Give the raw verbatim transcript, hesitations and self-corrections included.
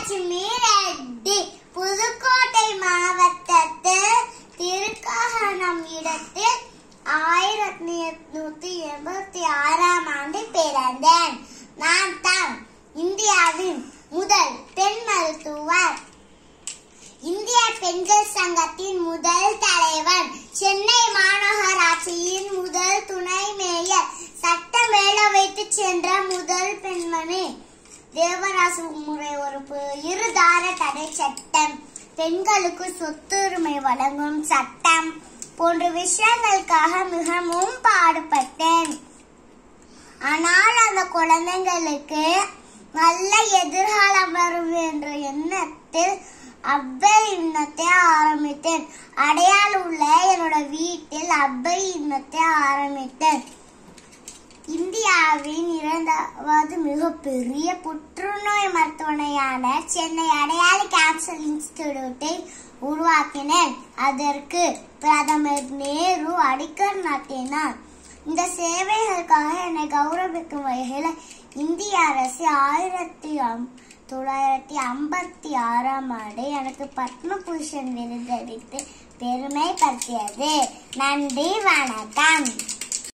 லட்சுமி ரெட்டி புதுக்கோட்டை மாவட்டத்தில் திருக்ககனம் இடத்தில் ஆயிரத்தி எட்நூத்தி எண்பத்தி ஆறாம் ஆண்டு பிறந்தேன். நான் தான் இந்தியாவின் முதல் பெண் மருத்துவர், இந்திய பெண்கள் சங்கத்தின் முதல் தலைவர், சென்னை மாநகராட்சியின் முதல் துணை மேயர், சட்ட மேலவைக்கு சென்ற முதல் பெண்மணி, தேவராசு முறை ஒரு இருதார தடை சட்டம், பெண்களுக்கு சொத்துரிமை வழங்கும் சட்டம் போன்ற விஷயங்களுக்காக மிகவும் பாடுபட்டேன். ஆனால் அந்த குழந்தைங்களுக்கு நல்ல எதிர்காலம் வரும் என்ற எண்ணத்தில் அப்பை இன்னத்தை ஆரம்பித்தேன். அடையாள உள்ள என்னோட வீட்டில் அப்பை இன்னத்தை ஆரம்பித்தேன். இந்தியாவின் இரண்டாவது மிகப்பெரிய புற்றுநோய் மருத்துவமனையான சென்னை அடையாள கேன்சர் இன்ஸ்டிடியூட்டை உருவாக்கினேன். அதற்கு பிரதமர் நேரு அடிக்கல் நாட்டினார். இந்த சேவைகளுக்காக என்னை கௌரவிக்கும் வகையில் இந்திய அரசு ஆயிரத்தி தொள்ளாயிரத்தி ஐம்பத்தி ஆறாம் ஆண்டு எனக்கு பத்மபூஷன் விருது அளித்து பெருமைப்படுத்தியது. நன்றி, வணக்கம்.